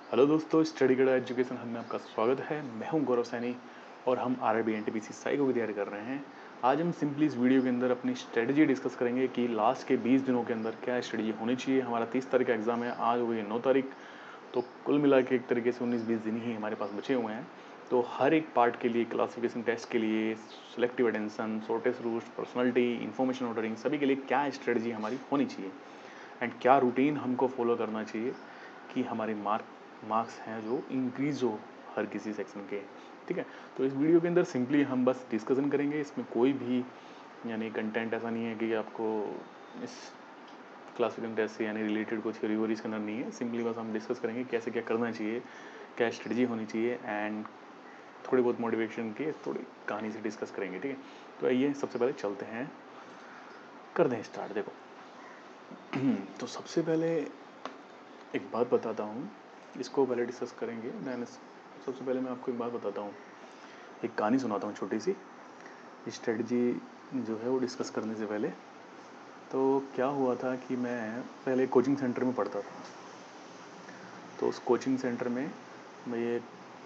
Hello दोस्तों, study गड़ा education hub में आपका स्वागत है। मैं हूं गौरव सैनी और हम आरआरबी एनटीपीसी साइको की तैयारी कर रहे हैं। आज हम सिंपली इस वीडियो के अंदर अपनी स्ट्रेटजी डिस्कस करेंगे कि लास्ट के 20 दिनों के अंदर क्या स्ट्रेटजी होनी चाहिए। हमारा 30 तारीख का एग्जाम है, आज हो गई 9 तारीख, तो कुल मिला के एक तरीके से 19-20 दिन ही हमारे पास बचे हुए हैं। तो हर एक पार्ट के लिए, क्लासिफिकेशन टेस्ट के लिए, selective attention, shortest route, personality, information ordering, सभी के लिए क्या स्ट्रेटजी हमारी होनी चाहिए एंड क्या रूटीन हमको फॉलो करना चाहिए कि हमारे मार्क्स हैं जो इंक्रीज हो हर किसी सेक्शन के। ठीक है, तो इस वीडियो के अंदर सिंपली हम बस डिस्कशन करेंगे। इसमें कोई भी यानी कंटेंट ऐसा नहीं है कि आपको इस क्लासिकल टेस्ट से यानी रिलेटेड कुछ रिवरीज करना नहीं है। सिंपली बस हम डिस्कस करेंगे कैसे क्या करना चाहिए, क्या स्ट्रेटजी होनी चाहिए एंड थोड़ी बहुत मोटिवेशन की थोड़ी कहानी से डिस्कस करेंगे। ठीक है, तो आइए सबसे पहले चलते हैं, कर दें स्टार्ट। देखो तो सबसे पहले एक बात बताता हूँ, इसको पहले डिस्कस करेंगे। देन सबसे पहले मैं आपको एक बात बताता हूँ, एक कहानी सुनाता हूँ छोटी सी, स्ट्रेटजी जो है वो डिस्कस करने से पहले। तो क्या हुआ था कि मैं पहले कोचिंग सेंटर में पढ़ता था। तो उस कोचिंग सेंटर में ये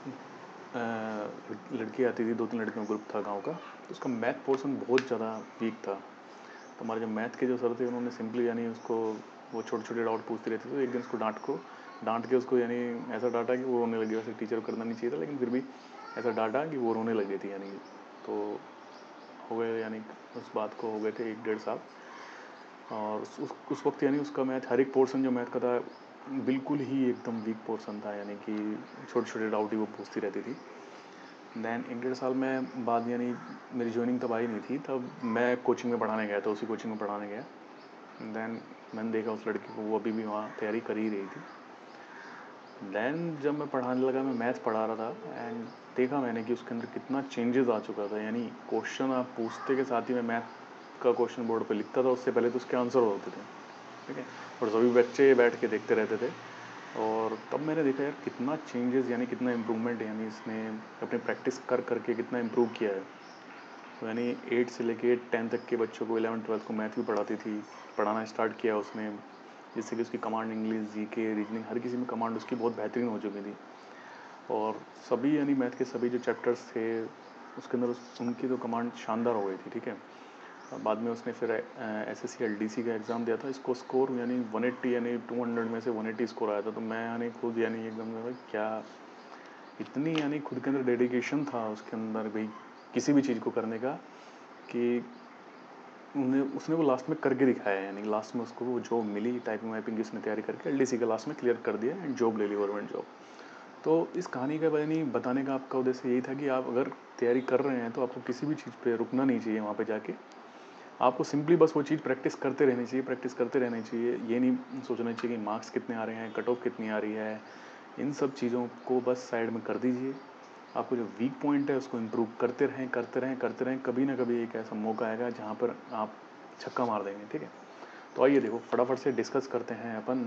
लड़की आती थी, 2-3 लड़कियों का ग्रुप था गांव का। तो उसका मैथ पोर्शन बहुत ज़्यादा वीक था। तो हमारे जो मैथ के जो सर थे उन्होंने सिंपली यानी उसको वो छोटे छोटे डाउट पूछते रहते थे। तो एक दिन उसको डांट के उसको यानी ऐसा डांटा कि वो रोने लगी। वैसे टीचर को करना नहीं चाहिए था, लेकिन फिर भी ऐसा डांटा कि वो रोने लग गई थी। यानी तो हो गए, यानी उस बात को हो गए थे 1-1.5 साल। और उस वक्त यानी उसका मैथ, हर एक पोर्शन जो मैथ का था बिल्कुल ही एकदम वीक पोर्शन था, यानी कि छोटे छोटे डाउट ही वो पूछती रहती थी। दैन 1-1.5 साल में बाद यानी मेरी ज्वाइनिंग तब आई नहीं थी, तब मैं कोचिंग में पढ़ाने गया, तो उसी कोचिंग में पढ़ाने गया। दैन मैंने देखा उस लड़की को, वो अभी भी वहाँ तैयारी कर ही रही थी। दैन जब मैं पढ़ाने लगा, मैं मैथ पढ़ा रहा था एंड देखा मैंने कि उसके अंदर कितना चेंजेस आ चुका था। यानी क्वेश्चन आप पूछते के साथ ही मैं मैथ का क्वेश्चन बोर्ड पे लिखता था, उससे पहले तो उसके आंसर होते थे। ठीक है, और सभी बच्चे बैठ के देखते रहते थे। और तब मैंने देखा यार कितना चेंजेस, यानी कितना इम्प्रूवमेंट, यानी इसने अपने प्रैक्टिस कर करके कितना इम्प्रूव किया है। तो यानी 8 से लेके 10 तक के बच्चों को, 11-12 को मैथ भी पढ़ाती थी, पढ़ाना स्टार्ट किया उसने, जिससे कि उसकी कमांड इंग्लिश, जीके, रीजनिंग, हर किसी में कमांड उसकी बहुत बेहतरीन हो चुकी थी। और सभी यानी मैथ के सभी जो चैप्टर्स थे उसके अंदर उनकी तो कमांड शानदार हो गई थी। ठीक है, बाद में उसने फिर एसएससी एलडीसी का एग्ज़ाम दिया था। इसको स्कोर यानी 180, यानी 200 में से 180 स्कोर आया था। तो मैं यानी खुद यानी एकदम से क्या इतनी यानी खुद के अंदर डेडिकेशन था उसके अंदर भाई किसी भी चीज़ को करने का, कि उसने वो लास्ट में करके दिखाया। यानी लास्ट में उसको वो जॉब मिली, टाइपिंग वाइपिंग की उसने तैयारी करके एलडीसी का लास्ट में क्लियर कर दिया एंड जॉब ले ली, गवर्नमेंट जॉब। तो इस कहानी का बताने का आपका उद्देश्य यही था कि आप अगर तैयारी कर रहे हैं तो आपको किसी भी चीज़ पे रुकना नहीं चाहिए। वहाँ पे जाके आपको सिंपली बस वो चीज़ प्रैक्टिस करते रहनी चाहिए, प्रैक्टिस करते रहनी चाहिए। ये नहीं सोचना चाहिए कि मार्क्स कितने आ रहे हैं, कट ऑफ कितनी आ रही है। इन सब चीज़ों को बस साइड में कर दीजिए। आपको जो वीक पॉइंट है उसको इम्प्रूव करते रहें, करते रहें, करते रहें। कभी ना कभी एक ऐसा मौका आएगा जहाँ पर आप छक्का मार देंगे। ठीक है, तो आइए देखो फटाफट से डिस्कस करते हैं अपन।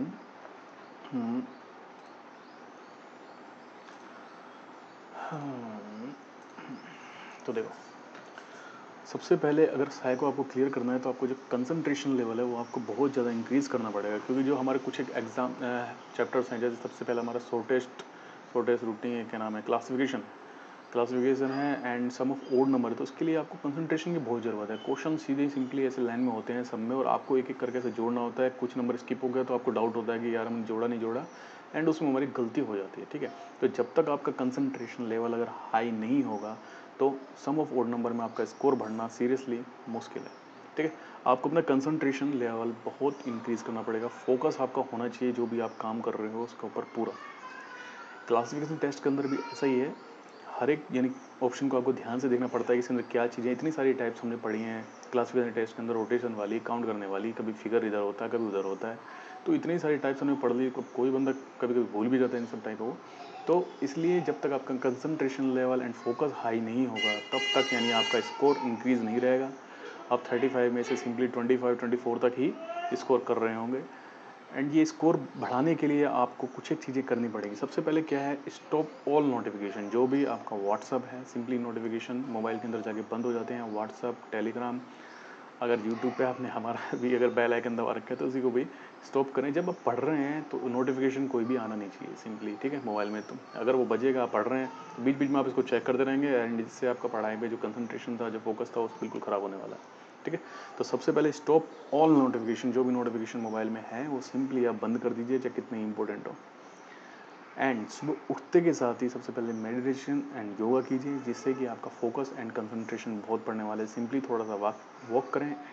तो देखो, सबसे पहले अगर साय को आपको क्लियर करना है तो आपको जो कंसंट्रेशन लेवल है वो आपको बहुत ज़्यादा इंक्रीज़ करना पड़ेगा। क्योंकि जो हमारे कुछ एक एग्ज़ाम चैप्टर्स हैं, जैसे सबसे पहला हमारा शॉर्टेस्ट रूटीन, क्या नाम है, क्लासिफिकेशन है and sum of odd number है। तो उसके लिए आपको कंसंट्रेशन की बहुत ज़रूरत है। क्वेश्चन सीधे सिंपली ऐसे लाइन में होते हैं सब में, और आपको एक एक करके ऐसे जोड़ना होता है। कुछ नंबर स्किप हो गया तो आपको डाउट होता है कि यार हमने जोड़ा नहीं जोड़ा, एंड उसमें हमारी गलती हो जाती है। ठीक है, तो जब तक आपका कंसंट्रेशन लेवल अगर हाई नहीं होगा तो सम ऑफ ओड नंबर में आपका स्कोर बढ़ना सीरियसली मुश्किल है। ठीक है, आपको अपना कंसंट्रेशन लेवल बहुत इंक्रीज़ करना पड़ेगा। फोकस आपका होना चाहिए जो भी आप काम कर रहे हो उसके ऊपर पूरा। क्लासिफिकेशन टेस्ट के अंदर भी ऐसा ही है। हर एक यानी ऑप्शन को आपको ध्यान से देखना पड़ता है कि इसके अंदर क्या चीज़ें, इतनी सारी टाइप्स हमने पढ़ी हैं क्लासिफिकेशन टेस्ट के अंदर, रोटेशन वाली, काउंट करने वाली, कभी फिगर इधर होता है कभी उधर होता है। तो इतनी सारी टाइप्स हमने पढ़ ली, कोई बंदा कभी कभी भूल भी जाता है इन सब टाइपों को। तो इसलिए जब तक आपका concentration level and focus high नहीं होगा तब तक यानी आपका स्कोर इंक्रीज़ नहीं रहेगा। आप 35 में से सिंपली 25-24 तक ही स्कोर कर रहे होंगे। एंड ये स्कोर बढ़ाने के लिए आपको कुछ एक चीज़ें करनी पड़ेगी। सबसे पहले क्या है, स्टॉप ऑल नोटिफिकेशन। जो भी आपका व्हाट्सअप है, सिंपली नोटिफिकेशन मोबाइल के अंदर जाके बंद हो जाते हैं। व्हाट्सअप, टेलीग्राम, अगर यूट्यूब पे आपने हमारा भी अगर बेल आइकन दबा रखा है तो उसी को भी स्टॉप करें। जब आप पढ़ रहे हैं तो नोटिफिकेशन कोई भी आना नहीं चाहिए सिंपली, ठीक है। मोबाइल में तो अगर वो बजेगा, आप पढ़ रहे हैं तो बीच बीच में आप इसको चेक करते रहेंगे एंड इससे आपका पढ़ाई पे जो कंसंट्रेशन था, जो फोकस था, वो बिल्कुल ख़राब होने वाला है, ठीक है। तो सबसे पहले स्टॉप ऑल नोटिफिकेशन, जो भी नोटिफिकेशन मोबाइल में है वो सिंपली आप बंद कर दीजिए, चाहे कितने इंपॉर्टेंट हो। एंड सुबह उठते के साथ ही सबसे पहले मेडिटेशन एंड योगा कीजिए, जिससे कि आपका फोकस एंड कंसंट्रेशन बहुत बढ़ने वाला है। सिंपली थोड़ा सा वॉक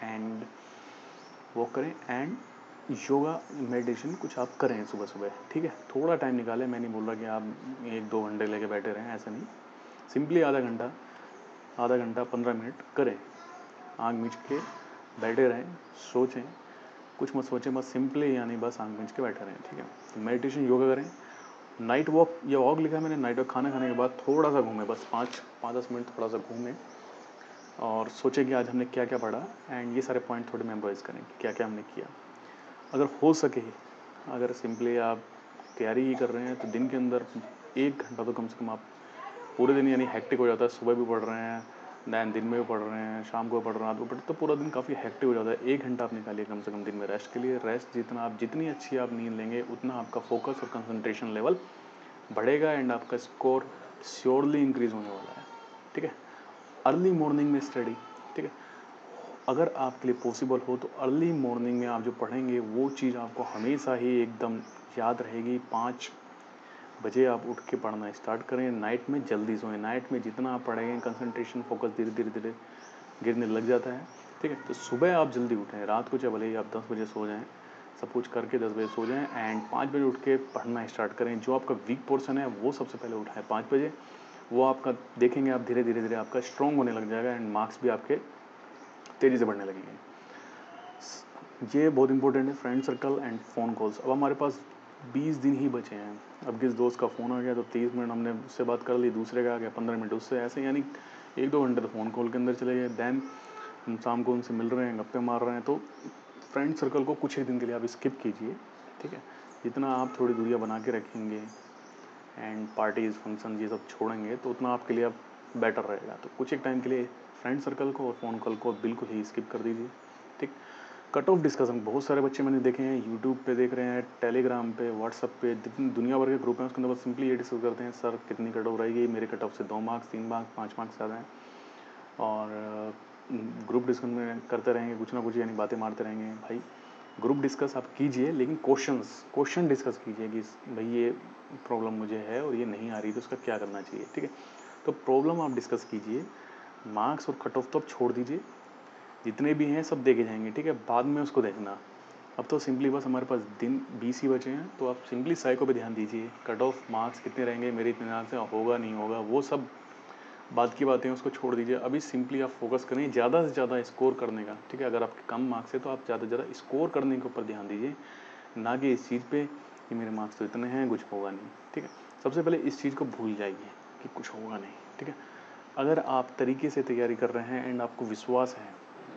करें एंड योगा मेडिटेशन कुछ आप करें सुबह सुबह, ठीक है। थोड़ा टाइम निकालें, मैं नहीं बोल रहा कि आप 1-2 घंटे लेके बैठे रहें, ऐसा नहीं। सिंपली आधा घंटा 15 मिनट करें, आँख मीच के बैठे रहें, सोचें, कुछ मत सोचें, बस सिंपली यानी बस आँख मीच के बैठे रहें, ठीक है। तो मेडिटेशन योगा करें, नाइट वॉक या वॉक लिखा है मैंने, नाइट वॉक खाना खाने के बाद थोड़ा सा घूमें, बस 5-10 मिनट थोड़ा सा घूमें और सोचें कि आज हमने क्या क्या पढ़ा एंड ये सारे पॉइंट थोड़े मेमोराइज़ करें कि क्या क्या हमने किया। अगर हो सके, अगर सिंपली आप तैयारी ही कर रहे हैं तो दिन के अंदर 1 घंटा तो कम से कम आप पूरे दिन, यानी हेक्टिक हो जाता है, सुबह भी पढ़ रहे हैं, दैन दिन में भी पढ़ रहे हैं, शाम को पढ़ रहे हैं, रात को पढ़, तो पूरा दिन काफ़ी हेक्टिक हो जाता है। 1 घंटा आप निकालिए कम से कम दिन में रेस्ट के लिए। रेस्ट जितनी अच्छी आप नींद लेंगे उतना आपका फोकस और कंसंट्रेशन लेवल बढ़ेगा एंड आपका स्कोर श्योरली इंक्रीज़ होने वाला है, ठीक है। अर्ली मॉर्निंग में स्टडी, ठीक है। अगर आपके लिए पॉसिबल हो तो अर्ली मॉर्निंग में आप जो पढ़ेंगे वो चीज़ आपको हमेशा ही एकदम याद रहेगी। 5 बजे आप उठ के पढ़ना स्टार्ट करें, नाइट में जल्दी सोएं। नाइट में जितना आप पढ़ेंगे कंसंट्रेशन फोकस धीरे गिरने लग जाता है, ठीक है। तो सुबह आप जल्दी उठें, रात को चाहे भले ही आप 10 बजे सो जाएँ, सब कुछ करके 10 बजे सो जाएँ एंड 5 बजे उठ के पढ़ना स्टार्ट करें। जो आपका वीक पोर्शन है वो सबसे पहले उठाएँ 5 बजे, वो आपका देखेंगे आप धीरे आपका स्ट्रॉन्ग होने लग जाएगा एंड मार्क्स भी आपके तेज़ी से बढ़ने लगेंगे। ये बहुत इंपॉर्टेंट है, friend circle and phone calls. अब हमारे पास 20 दिन ही बचे हैं। अब किस दोस्त का फ़ोन आ गया तो 30 मिनट हमने उससे बात कर ली, दूसरे का आ गया 15 मिनट उससे, ऐसे यानी 1-2 घंटे तो फ़ोन कॉल के अंदर चले गए। दैन हम शाम को उनसे मिल रहे हैं, गप्पे मार रहे हैं। तो फ्रेंड सर्कल को कुछ एक दिन के लिए आप स्किप कीजिए, ठीक है। जितना आप थोड़ी दूरियाँ बना के रखेंगे एंड पार्टीज़ फंक्शन ये सब छोड़ेंगे तो उतना आपके लिए अब बेटर रहेगा। तो कुछ एक टाइम के लिए फ्रेंड सर्कल को और फ़ोन कॉल को बिल्कुल ही स्किप कर दीजिए, ठीक। कट ऑफ डिस्कशन बहुत सारे बच्चे मैंने देखे हैं, यूट्यूब पे देख रहे हैं, टेलीग्राम पे, व्हाट्सअप पे, जितनी दुनिया भर के ग्रुप हैं उसके अंदर बस सिंपली ये डिस्कस करते हैं, सर कितनी कट ऑफ रहेगी, मेरे कट ऑफ से 2 मार्क्स 3 मार्क्स 5 मार्क्स ज़्यादा हैं। और ग्रुप डिस्कशन में करते रहेंगे कुछ ना कुछ, यानी बातें मारते रहेंगे। भाई ग्रुप डिस्कस आप कीजिए, लेकिन क्वेश्चन डिस्कस कीजिए कि भाई ये प्रॉब्लम मुझे है और ये नहीं आ रही तो उसका क्या करना चाहिए, ठीक है। तो प्रॉब्लम आप डिस्कस कीजिए, मार्क्स और कट ऑफ तो आप छोड़ दीजिए, जितने भी हैं सब देखे जाएंगे, ठीक है। बाद में उसको देखना। अब तो सिंपली बस हमारे पास दिन 20 ही बचे हैं, तो आप सिंपली साइको पे ध्यान दीजिए। कट ऑफ मार्क्स कितने रहेंगे मेरे इत्मीनान से, होगा नहीं होगा वो सब बाद की बातें, उसको छोड़ दीजिए। अभी सिंपली आप फोकस करें ज़्यादा से ज़्यादा स्कोर करने का, ठीक है। अगर आपके कम मार्क्स है तो आप ज़्यादा से ज़्यादा स्कोर करने के ऊपर ध्यान दीजिए, ना कि इस चीज़ पे कि मेरे मार्क्स तो इतने हैं कुछ होगा नहीं, ठीक है। सबसे पहले इस चीज़ को भूल जाइए कि कुछ होगा नहीं, ठीक है। अगर आप तरीके से तैयारी कर रहे हैं एंड आपको विश्वास है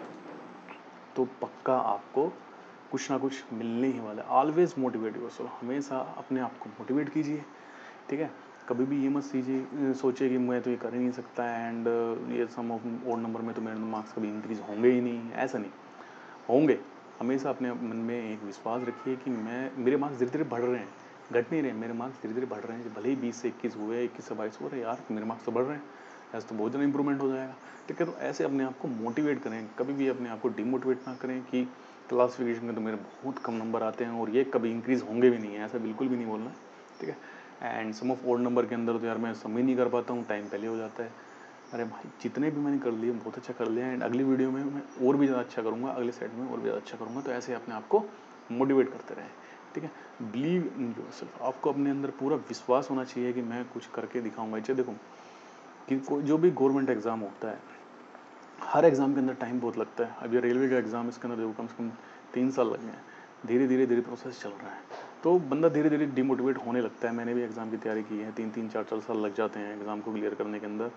तो पक्का आपको कुछ ना कुछ मिलने ही वाला है। ऑलवेज मोटिवेट योरसेल्फ, हमेशा अपने आप को मोटिवेट कीजिए, ठीक है। कभी भी ये मत सोचिए कि मैं तो ये कर ही नहीं सकता एंड ये सम ऑफ ओड नंबर में तो मेरे मार्क्स कभी इंक्रीज़ होंगे ही नहीं, ऐसा नहीं होंगे। हमेशा अपने मन में एक विश्वास रखिए कि मेरे मार्क्स धीरे बढ़ रहे हैं, घट नहीं रहे, मेरे मार्क्स धीरे बढ़ रहे हैं। भले ही 20 से 21 हुए, 21 से 22 हो रहे, यार मेरे मार्क्स तो बढ़ रहे हैं, ऐसा तो बहुत ज़्यादा इंप्रूवमेंट हो जाएगा, ठीक है। तो ऐसे अपने आप को मोटिवेट करें, कभी भी अपने आप को डिमोटिवेट ना करें कि क्लासिफिकेशन में तो मेरे बहुत कम नंबर आते हैं और ये कभी इंक्रीज़ होंगे भी नहीं है, ऐसा बिल्कुल भी नहीं बोलना, ठीक है। And sum of odd number के अंदर तो यार मैं सम ही नहीं कर पाता हूँ, टाइम पहले हो जाता है। अरे भाई जितने भी मैंने कर लिए बहुत अच्छा कर लिया एंड अगली वीडियो में मैं और भी ज़्यादा अच्छा करूँगा, अगले सेट में और भी ज़्यादा अच्छा करूँगा। तो ऐसे अपने आप को मोटिवेट करते रहें, ठीक है। बिलीव इन योरसेल्फ, आपको अपने अंदर पूरा विश्वास होना चाहिए कि मैं कुछ करके दिखाऊंगा। अच्छा देखो कि जो भी गवर्नमेंट एग्ज़ाम होता है, हर एग्ज़ाम के अंदर टाइम बहुत लगता है। अब ये रेलवे का एग्ज़ाम, इसके अंदर देखो कम से कम 3 साल लग गए हैं, धीरे प्रोसेस चल रहा है, तो बंदा धीरे डिमोटिवेट होने लगता है। मैंने भी एग्ज़ाम की तैयारी की है, 3-3 4-4 साल लग जाते हैं एग्ज़ाम को क्लियर करने के अंदर।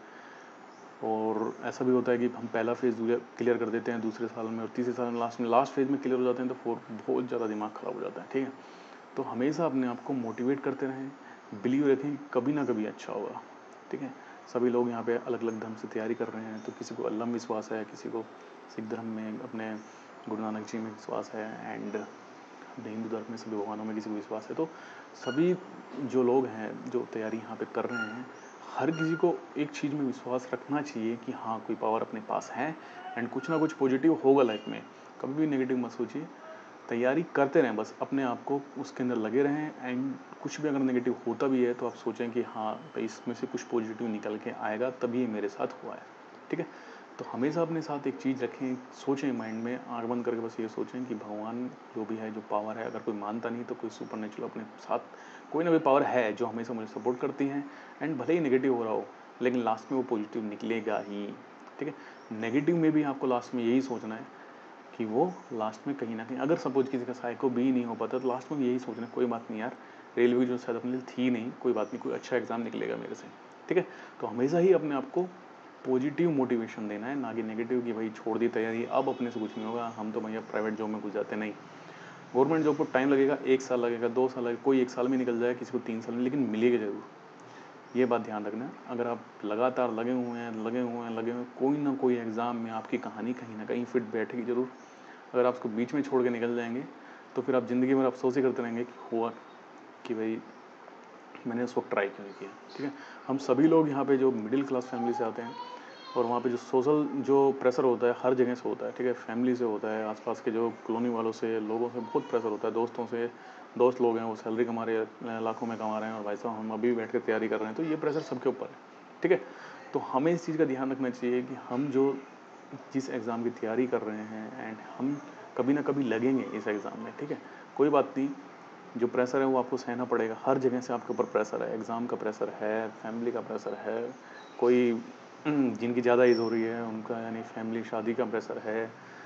और ऐसा भी होता है कि हम पहला फेज़ क्लियर कर देते हैं दूसरे साल में और तीसरे साल में लास्ट फेज़ में क्लियर हो जाते हैं, तो बहुत ज़्यादा दिमाग ख़राब हो जाता है, ठीक है। तो हमेशा अपने आप को मोटिवेट करते रहें, बिलीव रखें कि कभी ना कभी अच्छा होगा, ठीक है। सभी लोग यहाँ पे अलग अलग ढंग से तैयारी कर रहे हैं, तो किसी को अल्लाह में विश्वास है, किसी को सिख धर्म में अपने गुरु नानक जी में विश्वास है, एंड अपने हिंदू धर्म में सभी भगवानों में किसी को विश्वास है। तो सभी जो लोग हैं जो तैयारी यहाँ पे कर रहे हैं, हर किसी को एक चीज़ में विश्वास रखना चाहिए कि हाँ, कोई पावर अपने पास है एंड कुछ ना कुछ पॉजिटिव होगा लाइफ में। कभी भी नेगेटिव मत सोचिए, तैयारी करते रहें, बस अपने आप को उसके अंदर लगे रहें। एंड कुछ भी अगर नेगेटिव होता भी है तो आप सोचें कि हाँ भाई, इसमें से कुछ पॉजिटिव निकल के आएगा, तभी ये मेरे साथ हुआ है। ठीक है, तो हमेशा अपने साथ एक चीज़ रखें, सोचें माइंड में, आँख बंद करके बस ये सोचें कि भगवान जो भी है, जो पावर है, अगर कोई मानता नहीं तो कोई सुपर नेचुरल अपने साथ कोई ना कोई पावर है जो हमेशा मुझे सपोर्ट करती है। एंड भले ही नेगेटिव हो रहा हो, लेकिन लास्ट में वो पॉजिटिव निकलेगा ही। ठीक है, नेगेटिव में भी आपको लास्ट में यही सोचना है कि वो लास्ट में कहीं ना कहीं, अगर सपोज किसी का साइको भी नहीं हो पाता तो लास्ट में यही सोचना है, कोई बात नहीं यार, रेलवे जो शायद अपने लिए थी नहीं, कोई बात नहीं, कोई अच्छा एग्जाम निकलेगा मेरे से। ठीक है, तो हमेशा ही अपने आप को पॉजिटिव मोटिवेशन देना है, ना कि नेगेटिव कि भाई छोड़ दी तैयारी, अब अपने से कुछ नहीं होगा, हम तो भैया प्राइवेट जॉब में घुस जाते। नहीं, गवर्नमेंट जॉब को टाइम लगेगा, 1 साल लगेगा, 2 साल लगेगा, कोई 1 साल में निकल जाए, किसी को 3 साल में, लेकिन मिलेगा जरूर। ये बात ध्यान रखना। अगर आप लगातार लगे हुए हैं, कोई ना कोई एग्ज़ाम में आपकी कहानी कहीं ना कहीं फिट बैठेगी जरूर। अगर आप उसको बीच में छोड़ के निकल जाएंगे तो फिर आप ज़िंदगी भर अफसोस ही करते रहेंगे कि हुआ कि भाई मैंने उस वक्त ट्राई क्यों नहीं किया। ठीक है, हम सभी लोग यहाँ पे जो मिडिल क्लास फैमिली से आते हैं, और वहाँ पे जो सोशल जो प्रेशर होता है हर जगह से होता है। ठीक है, फैमिली से होता है, आसपास के जो कॉलोनी वालों से, लोगों से बहुत प्रेशर होता है, दोस्तों से, दोस्त लोग हैं वो सैलरी कमा रहे हैं, लाखों में कमा रहे हैं, और भाई साहब हम अभी भी बैठ कर तैयारी कर रहे हैं, तो ये प्रेशर सबके ऊपर है। ठीक है, तो हमें इस चीज़ का ध्यान रखना चाहिए कि हम जो जिस एग्ज़ाम की तैयारी कर रहे हैं, एंड हम कभी ना कभी लगेंगे इस एग्ज़ाम में। ठीक है, कोई बात नहीं, जो प्रेशर है वो आपको सहना पड़ेगा, हर जगह से आपके ऊपर प्रेशर है, एग्ज़ाम का प्रेशर है, फैमिली का प्रेशर है, कोई जिनकी ज़्यादा एज हो रही है उनका यानी फैमिली शादी का प्रेशर है,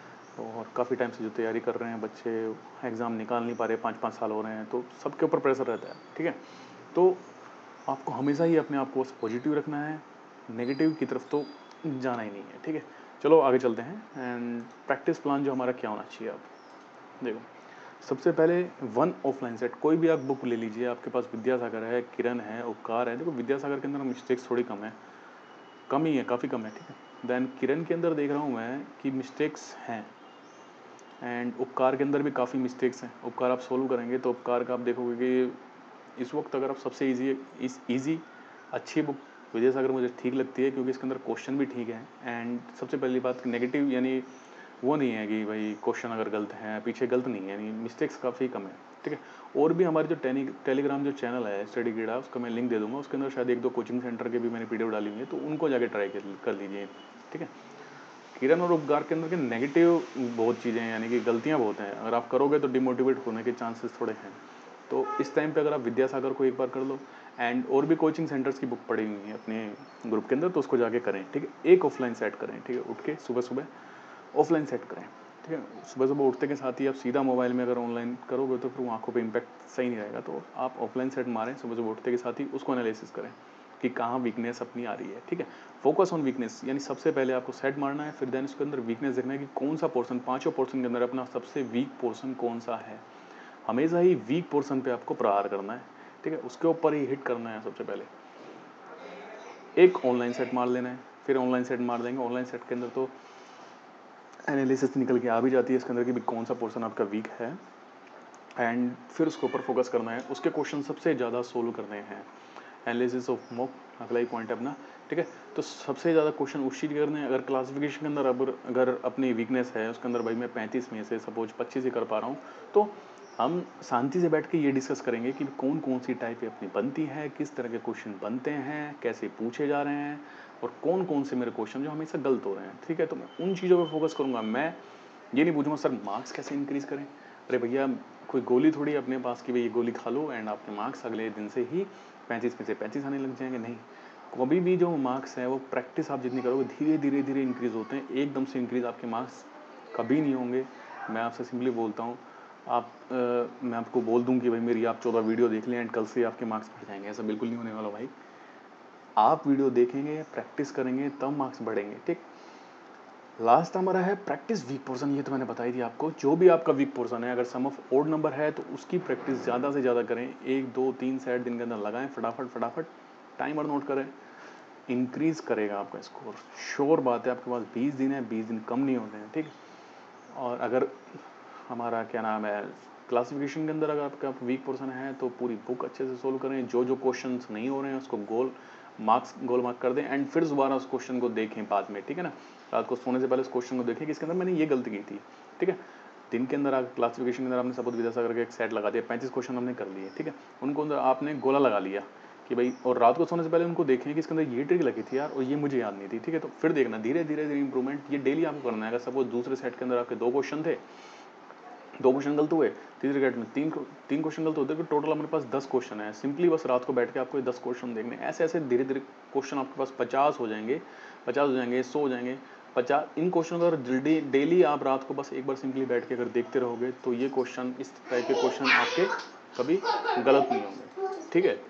और काफ़ी टाइम से जो तैयारी कर रहे हैं बच्चे एग्ज़ाम निकाल नहीं पा रहे, 5-5 साल हो रहे हैं, तो सबके ऊपर प्रेशर रहता है। ठीक है, तो आपको हमेशा ही अपने आप को पॉजिटिव रखना है, नेगेटिव की तरफ तो जाना ही नहीं है। ठीक है, चलो आगे चलते हैं। एंड प्रैक्टिस प्लान जो हमारा क्या होना चाहिए, आप देखो, सबसे पहले वन ऑफलाइन सेट, कोई भी आप बुक ले लीजिए, आपके पास विद्यासागर है, किरण है, उपकार है। देखो विद्यासागर के अंदर मिस्टेक्स थोड़ी कम है, कम ही है, काफ़ी कम है। ठीक है, देन किरण के अंदर देख रहा हूँ मैं कि मिस्टेक्स हैं, एंड उपकार के अंदर भी काफ़ी मिस्टेक्स हैं। उपकार आप सोल्व करेंगे तो उपकार का आप देखोगे कि इस वक्त अगर आप सबसे ईजी अच्छी बुक विद्यासागर मुझे ठीक लगती है, क्योंकि इसके अंदर क्वेश्चन भी ठीक है। एंड सबसे पहली बात नेगेटिव यानी वो नहीं है कि भाई क्वेश्चन अगर गलत है पीछे गलत नहीं है, यानी मिस्टेक्स काफ़ी कम है। ठीक है, और भी हमारे जो टेलीग्राम जो चैनल है स्टडी कीड़ा, उसका मैं लिंक दे दूंगा, उसके अंदर शायद 1-2 कोचिंग सेंटर के भी मैंने पीडीएफ डाली हुई है, तो उनको जाके ट्राई कर लीजिए। ठीक है, किरण और उपकार के अंदर के नेगेटिव बहुत चीज़ें हैं, यानी कि गलतियाँ बहुत हैं, अगर आप करोगे तो डिमोटिवेट होने के चांसेस थोड़े हैं। तो इस टाइम पे अगर आप विद्यासागर को एक बार कर लो, एंड और भी कोचिंग सेंटर्स की बुक पड़ी हुई है अपने ग्रुप के अंदर, तो उसको जाके करें। ठीक है, एक ऑफलाइन सेट करें। ठीक है, उठ के सुबह सुबह ऑफलाइन सेट करें। ठीक है, सुबह सुबह उठते के साथ ही आप सीधा मोबाइल में अगर ऑनलाइन करोगे तो फिर आंखों पे इम्पैक्ट सही नहीं रहेगा। तो आप ऑफलाइन सेट मारें, सुबह सुबह उठते के साथ ही उसको एनालिसिस करें कि कहाँ वीकनेस अपनी आ रही है। ठीक है, फोकस ऑन वीकनेस, यानी सबसे पहले आपको सेट मारना है, फिर देन उसके अंदर वीकनेस देखना है कि कौन सा पोर्सन, 5 पोर्सन के अंदर अपना सबसे वीक पोर्सन कौन सा है। हमेशा ही वीक पोर्सन पे आपको प्रहार करना है। ठीक है, उसके ऊपर ही हिट करना है सबसे पहले। एक ऑनलाइन सेट मार लेना है, फिर ऑनलाइन सेट मार देंगे। ऑनलाइन सेट के अंदर तो एनालिसिस निकल के आ भी जाती है इसके अंदर कि भी कौन सा पोर्सन आपका वीक है, एंड फिर उसके ऊपर फोकस करना है, उसके क्वेश्चन सबसे ज़्यादा सोल्व करने हैं। एनालिसिस ऑफ मॉक अगला ही पॉइंट है अपना। ठीक है, तो सबसे ज़्यादा क्वेश्चन उस चीज़ के करने हैं। अगर क्लासिफिकेशन के अंदर अगर अपनी वीकनेस है उसके अंदर भाई मैं 35 में से सपोज 25 ही कर पा रहा हूँ, तो हम शांति से बैठ के ये डिस्कस करेंगे कि कौन कौन सी टाइप अपनी बनती है, किस तरह के क्वेश्चन बनते हैं, कैसे पूछे जा रहे हैं, और कौन कौन से मेरे क्वेश्चन जो हमेशा गलत हो रहे हैं। ठीक है, तो मैं उन चीज़ों पर फोकस करूँगा। मैं ये नहीं पूछूंगा सर मार्क्स कैसे इंक्रीज़ करें। अरे भैया कोई गोली थोड़ी अपने पास की भाई ये गोली खा लो एंड आपके मार्क्स अगले दिन से ही 35 में से 35 आने लग जाएंगे। नहीं, कभी भी जो मार्क्स है वो प्रैक्टिस आप जितनी करोगे धीरे धीरे धीरे इंक्रीज़ होते हैं, एकदम से इंक्रीज़ आपके मार्क्स कभी नहीं होंगे। मैं आपसे सिंपली बोलता हूँ, मैं आपको बोल दूँ कि भाई मेरी आप 14 वीडियो देख लें एंड कल से आपके मार्क्स बढ़ जाएंगे, ऐसा बिल्कुल नहीं होने वाला भाई। आप वीडियो देखेंगे, प्रैक्टिस करेंगे, तब मार्क्स बढ़ेंगे। ठीक, लास्ट हमारा है प्रैक्टिस वीक पोर्सन। ये तो मैंने बताई थी आपको, जो भी आपका वीक पोर्सन है, अगर सम ऑफ ओड नंबर है तो उसकी प्रैक्टिस ज़्यादा से ज़्यादा करें। 1 2 3 सेट दिन के अंदर लगाएं, फटाफट फटाफट टाइमर नोट करें, इंक्रीज़ करेगा आपका स्कोर। श्योर बात है, आपके पास 20 दिन है, 20 दिन कम नहीं होते हैं, ठीक है। और अगर हमारा क्या नाम है क्लासिफिकेशन के अंदर अगर आपका वीक पोर्सन है तो पूरी बुक अच्छे से सोल्व करें, जो जो क्वेश्चंस नहीं हो रहे हैं उसको गोल मार्क कर दें एंड फिर दोबारा उस क्वेश्चन को देखें बाद में, ठीक है ना। रात को सोने से पहले उस क्वेश्चन को देखें कि इसके अंदर मैंने ये गलती की थी, ठीक है। दिन के अंदर आप क्लासिफिकेशन के अंदर आपने सपोज विद्यासागर का एक सेट लगा दिया, 35 क्वेश्चन हमने कर लिए, ठीक है। उनको अंदर आपने गोला लगा लिया कि भाई, और रात को सोने से पहले उनको देखें कि इसके अंदर ये ट्रिक लगी थी यार और ये मुझे याद नहीं थी, ठीक है। तो फिर देखना धीरे धीरे धीरे इंप्रूवमेंट ये डेली आपको करना है। अगर सपोज दूसरे सेट के अंदर आपके 2 क्वेश्चन थे, 2 क्वेश्चन गलत हुए, तीसरे सेट में 3 क्वेश्चन गलत होते, तो टोटल हमारे पास 10 क्वेश्चन है। सिंपली बस रात को बैठ के आपको ये 10 क्वेश्चन देखने, ऐसे ऐसे धीरे धीरे क्वेश्चन आपके पास 50 हो जाएंगे, 50 हो जाएंगे, 100 हो जाएंगे, 50। इन क्वेश्चन को अगर डेली आप रात को बस एक बार सिंपली बैठ के अगर देखते रहोगे तो ये क्वेश्चन, इस टाइप के क्वेश्चन आपके कभी गलत नहीं होंगे, ठीक है।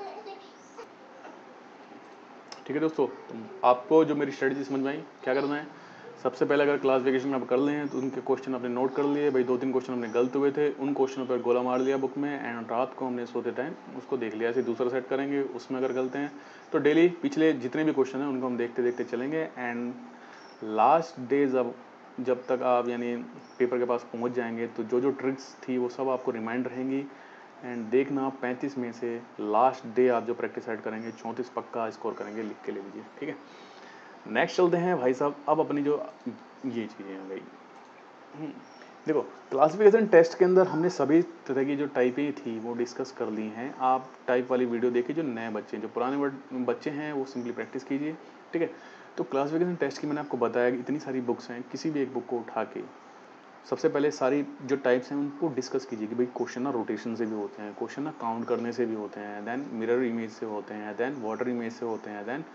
ठीक है दोस्तों, तो आपको जो मेरी स्ट्रेटजी समझ में आई, क्या करना है, सबसे पहले अगर क्लासिफिकेशन आप कर लें तो उनके क्वेश्चन आपने नोट कर लिए, भाई 2-3 क्वेश्चन हमने गलत हुए थे, उन क्वेश्चनों पर गोला मार लिया बुक में एंड रात को हमने सोते टाइम उसको देख लिया। ऐसे दूसरा सेट करेंगे, उसमें अगर गलत हैं तो डेली पिछले जितने भी क्वेश्चन हैं उनको हम देखते देखते चलेंगे एंड लास्ट डेज जब तक आप यानी पेपर के पास पहुंच जाएंगे तो जो जो ट्रिक्स थी वो सब आपको रिमाइंड रहेंगी एंड देखना 35 में से लास्ट डे आप जो प्रैक्टिस ऐड करेंगे 34 पक्का स्कोर करेंगे, लिख के ले लीजिए, ठीक है। नेक्स्ट चलते हैं भाई साहब, अब अपनी जो ये चीज़ें हैं भाई, देखो क्लासिफिकेशन टेस्ट के अंदर हमने सभी तरह की जो टाइपें थी वो डिस्कस कर ली हैं। आप टाइप वाली वीडियो देखिए, जो नए बच्चे हैं, जो पुराने बच्चे हैं वो सिंपली प्रैक्टिस कीजिए, ठीक है। तो क्लासिफिकेशन टेस्ट की मैंने आपको बताया कि इतनी सारी बुक्स हैं, किसी भी एक बुक को उठा के सबसे पहले सारी जो टाइप्स हैं उनको डिस्कस कीजिए कि भाई क्वेश्चन ना रोटेशन से भी होते हैं, क्वेश्चन ना काउंट करने से भी होते हैं, देन मिरर इमेज से होते हैं, देन वाटर इमेज से होते हैं, देन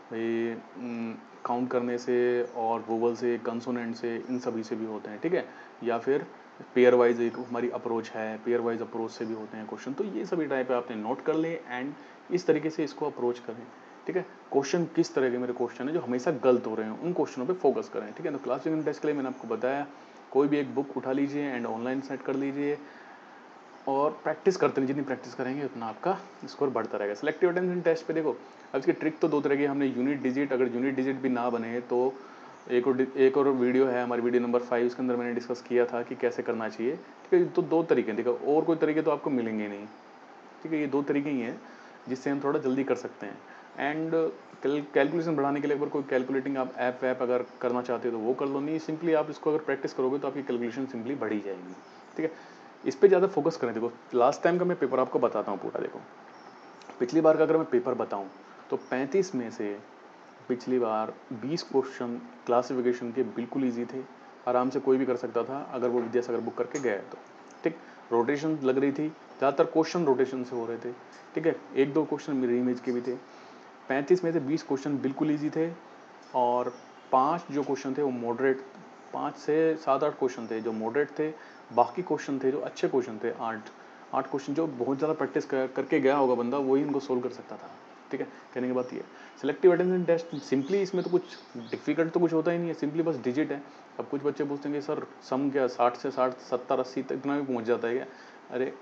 भाई काउंट करने से और वोवल से, कंसोनेंट से, इन सभी से भी होते हैं, ठीक है। या फिर पेयर वाइज एक हमारी अप्रोच है, पेयर वाइज अप्रोच से भी होते हैं क्वेश्चन। तो ये सभी टाइप आपने नोट कर ले एंड इस तरीके से इसको अप्रोच करें, ठीक है। क्वेश्चन किस तरह के मेरे क्वेश्चन है जो हमेशा गलत हो रहे हैं, उन क्वेश्चनों पे फोकस करें, ठीक है। तो क्लासिफिकेशन टेस्ट के लिए मैंने आपको बताया, कोई भी एक बुक उठा लीजिए एंड ऑनलाइन सेट कर लीजिए और प्रैक्टिस करते रहिए, जितनी प्रैक्टिस करेंगे उतना आपका स्कोर बढ़ता रहेगा। सिलेक्टिव अटेंशन टेस्ट पे देखो, अब इसकी ट्रिक तो 2 तरह की हमने, यूनिट डिजिट, अगर यूनिट डिजिट भी ना बने तो एक और वीडियो है हमारी, वीडियो नंबर 5, उसके अंदर मैंने डिस्कस किया था कि कैसे करना चाहिए, ठीक है। तो 2 तरीके हैं, देखो और कोई तरीके तो आपको मिलेंगे नहीं, ठीक है। ये 2 तरीके ही हैं जिससे हम थोड़ा जल्दी कर सकते हैं एंड कैलकुलेशन बढ़ाने के लिए अगर कोई कैलकुलेटिंग आप ऐप अगर करना चाहते हो तो वो कर लो, नहीं सिंपली आप इसको अगर प्रैक्टिस करोगे तो आपकी कैलकुलेशन सिंपली बढ़ ही जाएगी, ठीक है। इस पर ज़्यादा फोकस करें। देखो लास्ट टाइम का मैं पेपर आपको बताता हूँ पूरा, देखो पिछली बार का अगर मैं पेपर बताऊँ तो 35 में से पिछली बार 20 क्वेश्चन क्लासिफिकेशन के बिल्कुल ईजी थे, आराम से कोई भी कर सकता था अगर वो विद्यासागर बुक करके गया है तो, ठीक। रोटेशन लग रही थी, ज़्यादातर क्वेश्चन रोटेशन से हो रहे थे, ठीक है। 1-2 क्वेश्चन मिरर इमेज के भी थे। 35 में से 20 क्वेश्चन बिल्कुल ईजी थे और 5 जो क्वेश्चन थे वो मॉडरेट, 5 से 7-8 क्वेश्चन थे जो मॉडरेट थे। बाकी क्वेश्चन थे जो अच्छे क्वेश्चन थे, 8 क्वेश्चन जो बहुत ज़्यादा प्रैक्टिस करके गया होगा बंदा, वही इनको सोल्व कर सकता था, ठीक है। कहने की बात ये सिलेक्टिव अटेंशन टेस्ट सिंपली, इसमें तो कुछ डिफिकल्ट तो कुछ होता ही नहीं है, सिंपली बस डिजिट है। अब कुछ बच्चे पूछते सर सम क्या 60 से 60 70 80 तक इतना भी पहुँच जाता है क्या? अरे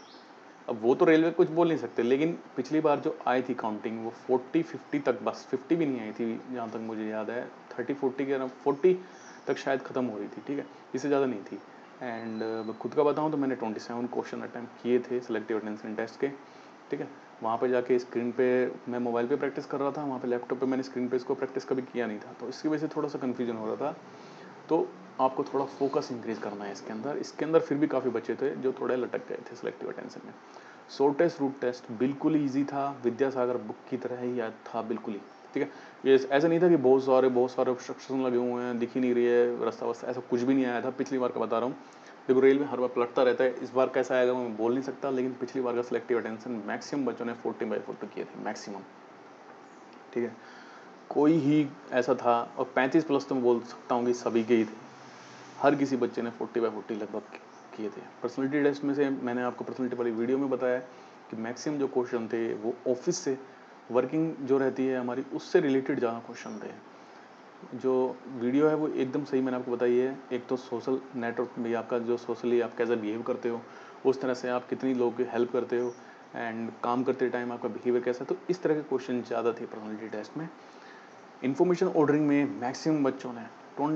अब वो तो रेलवे कुछ बोल नहीं सकते, लेकिन पिछली बार जो आई थी काउंटिंग वो 40-50 तक, बस 50 भी नहीं आई थी जहाँ तक मुझे याद है, 30-40 के अराउंड 40 तक शायद ख़त्म हो रही थी, ठीक है। इससे ज़्यादा नहीं थी एंड खुद का बताऊँ तो मैंने 27 क्वेश्चन अटैम्प्ट किए थे सिलेक्टिव अटेंशन टेस्ट के, ठीक है। वहाँ पे जाके स्क्रीन पे मैं मोबाइल पे प्रैक्टिस कर रहा था, वहाँ पे लैपटॉप पे मैंने स्क्रीन पे इसको प्रैक्टिस कभी किया नहीं था, तो इसकी वजह से थोड़ा सा कन्फ्यूजन हो रहा था। तो आपको थोड़ा फोकस इंक्रीज करना है इसके अंदर फिर भी काफ़ी बच्चे थे जो थोड़े लटक गए थे सिलेक्टिव अटेंशन में। शॉर्टेस्ट रूट टेस्ट बिल्कुल ईजी था, विद्यासागर बुक की तरह ही याद था बिल्कुल ही, ठीक है। ये ऐसा नहीं था कि बहुत सारे ऑब्स्ट्रक्शन लगे हुए हैं, दिख ही नहीं रही है रास्ता वास्ता, ऐसा कुछ भी नहीं आया था। पिछली बार का बता रहा हूँ, देखो रेल में हर बार पलटता रहता है, इस बार कैसा आएगा मैं बोल नहीं सकता, लेकिन पिछली बार का सिलेक्टिव अटेंशन मैक्सिमम बच्चों ने 40/40 किए थे मैक्सिमम, ठीक है। कोई ही ऐसा था, और 35 प्लस तो मैं बोल सकता हूँ कि सभी के ही थे, हर किसी बच्चे ने 40/40 लगभग किए थे। पर्सनैलिटी टेस्ट में से मैंने आपको पर्सनैलिटी वाली वीडियो में बताया कि मैक्सिमम जो क्वेश्चन थे वो ऑफिस से, वर्किंग जो रहती है हमारी उससे रिलेटेड ज़्यादा क्वेश्चन थे। जो वीडियो है वो एकदम सही मैंने आपको बताई है। एक तो सोशल नेटवर्क में आपका जो सोशली आप कैसे बिहेव करते हो, उस तरह से आप कितनी लोगों की हेल्प करते हो एंड काम करते टाइम आपका बिहेवियर कैसा है, तो इस तरह के क्वेश्चन ज़्यादा थे पर्सनैलिटी टेस्ट में। इन्फॉर्मेशन ऑर्डरिंग में मैक्सिमम बच्चों ने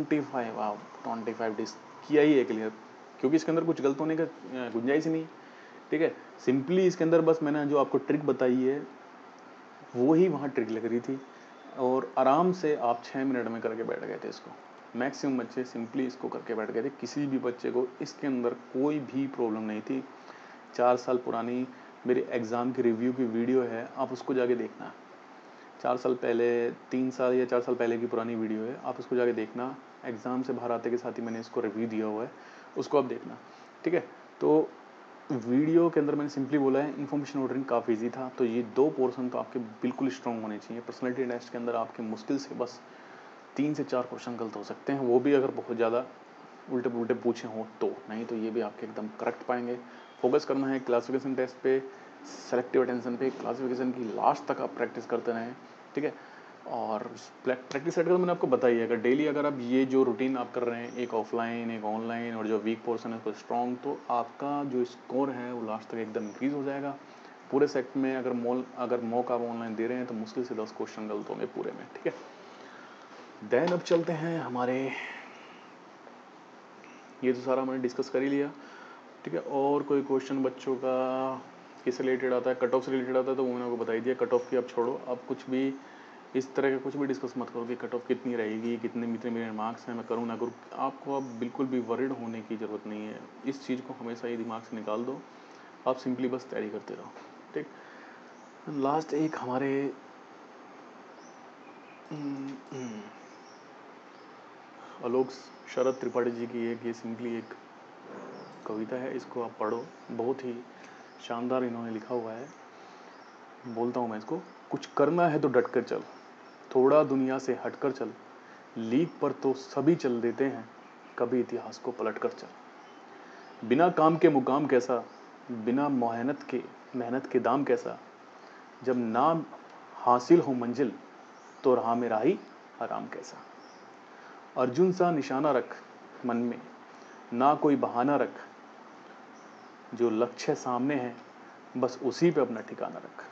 25 डेज किया ही है क्लियर, क्योंकि इसके अंदर कुछ गलत होने का गुंजाइश ही नहीं। ठीक है, सिंपली इसके अंदर बस मैंने जो आपको ट्रिक बताई है वो ही वहाँ ट्रिक लग रही थी, और आराम से आप 6 मिनट में करके बैठ गए थे इसको। मैक्सिमम बच्चे सिंपली इसको करके बैठ गए थे, किसी भी बच्चे को इसके अंदर कोई भी प्रॉब्लम नहीं थी। 4 साल पुरानी मेरे एग्ज़ाम की रिव्यू की वीडियो है, आप उसको जाके देखना। 4 साल पहले, 3 साल या 4 साल पहले की पुरानी वीडियो है, आप उसको जाके देखना। एग्ज़ाम से बाहर आते के साथ ही मैंने इसको रिव्यू दिया हुआ है, उसको आप देखना। ठीक है, तो वीडियो के अंदर मैंने सिंपली बोला है इन्फॉर्मेशन ऑर्डरिंग काफ़ी ईजी था। तो ये 2 पोर्शन तो आपके बिल्कुल स्ट्रॉन्ग होने चाहिए। पर्सनैलिटी टेस्ट के अंदर आपके मुश्किल से बस 3 से 4 क्वेश्चन गलत हो सकते हैं, वो भी अगर बहुत ज़्यादा उल्टे पुल्टे पूछे हों तो, नहीं तो ये भी आपके एकदम करेक्ट पाएंगे। फोकस करना है क्लासिफिकेशन टेस्ट पे, सेलेक्टिव अटेंशन पे। क्लासिफिकेशन की लास्ट तक आप प्रैक्टिस करते रहें। ठीक है, और प्रैक्टिस सेट कर मैंने आपको बताई है, अगर डेली अगर आप ये जो रूटीन आप कर रहे हैं, एक ऑफलाइन एक ऑनलाइन और जो वीक पोर्शन है उसको स्ट्रॉन्ग, तो आपका जो स्कोर है वो लास्ट तक एकदम इंक्रीज़ हो जाएगा। पूरे सेट में अगर मॉक आप ऑनलाइन दे रहे हैं तो मुश्किल से 10 क्वेश्चन गलत होंगे पूरे में। ठीक है, देन अब चलते हैं हमारे, ये तो सारा हमने डिस्कस कर ही लिया। ठीक है, और कोई क्वेश्चन बच्चों का किस रिलेटेड आता है, कट ऑफ से रिलेटेड आता है तो वो मैंने आपको बता ही दिया। कट ऑफ की आप छोड़ो, आप कुछ भी इस तरह का कुछ भी डिस्कस मत करो कि कट ऑफ कितनी रहेगी, कितने मेरे मार्क्स हैं, मैं करूँ ना करूँ। आपको अब बिल्कुल भी वरिड होने की ज़रूरत नहीं है। इस चीज़ को हमेशा ही दिमाग से निकाल दो, आप सिंपली बस तैयारी करते रहो। ठीक, लास्ट एक हमारे आलोक शरद त्रिपाठी जी की एक ये सिंपली एक कविता है, इसको आप पढ़ो, बहुत ही शानदार इन्होंने लिखा हुआ है। बोलता हूँ मैं इसको, कुछ करना है तो डटकर चल, थोड़ा दुनिया से हटकर चल, लीक पर तो सभी चल देते हैं, कभी इतिहास को पलट कर चल। बिना काम के मुकाम कैसा, बिना मेहनत के दाम कैसा, जब नाम हासिल हो मंजिल तो राह में राही आराम कैसा। अर्जुन सा निशाना रख मन में, ना कोई बहाना रख, जो लक्ष्य सामने है बस उसी पे अपना ठिकाना रख।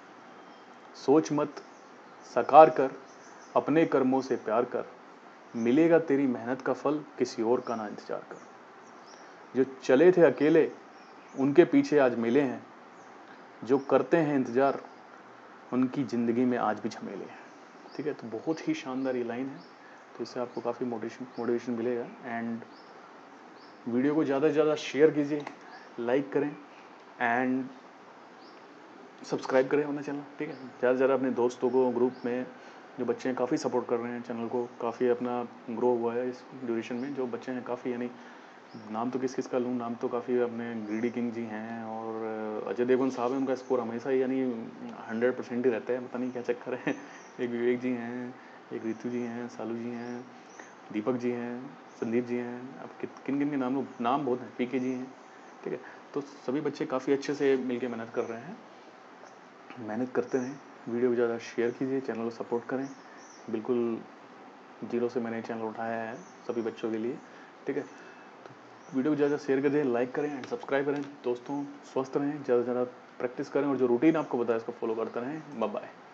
सोच मत साकार कर, अपने कर्मों से प्यार कर, मिलेगा तेरी मेहनत का फल, किसी और का ना इंतजार कर। जो चले थे अकेले उनके पीछे आज मिले हैं, जो करते हैं इंतजार उनकी ज़िंदगी में आज भी झमेले हैं। ठीक है, तो बहुत ही शानदार ये लाइन है, तो इससे आपको काफ़ी मोटिवेशन मिलेगा। एंड वीडियो को ज़्यादा से ज़्यादा शेयर कीजिए, लाइक करें एंड सब्सक्राइब करें अपना चैनल। ठीक है, ज़्यादा से ज़्यादा अपने दोस्तों को, ग्रुप में जो बच्चे हैं काफ़ी सपोर्ट कर रहे हैं चैनल को, काफ़ी अपना ग्रो हुआ है इस ड्यूरेशन में। जो बच्चे हैं काफ़ी, यानी नाम तो किस का लूँ, नाम तो काफ़ी अपने ग्रीडी किंग जी हैं और अजय देवगन साहब हैं, उनका स्कोर हमेशा ही यानी 100% ही रहता है, पता नहीं क्या चक्कर है। एक विवेक जी हैं, एक ऋतु जी हैं, सालू जी हैं, दीपक जी हैं, संदीप जी हैं, अब किन किन के नाम बहुत हैं, पीके जी हैं। ठीक है, तो सभी बच्चे काफ़ी अच्छे से मिलकर मेहनत कर रहे हैं, मेहनत करते रहें। वीडियो को ज़्यादा शेयर कीजिए, चैनल को सपोर्ट करें। बिल्कुल जीरो से मैंने चैनल उठाया है सभी बच्चों के लिए। ठीक है, तो वीडियो को ज़्यादा शेयर करें, लाइक करें एंड सब्सक्राइब करें। दोस्तों स्वस्थ रहें, ज़्यादा से ज़्यादा प्रैक्टिस करें और जो रूटीन आपको बताया उसको फॉलो करते रहें। Bye bye.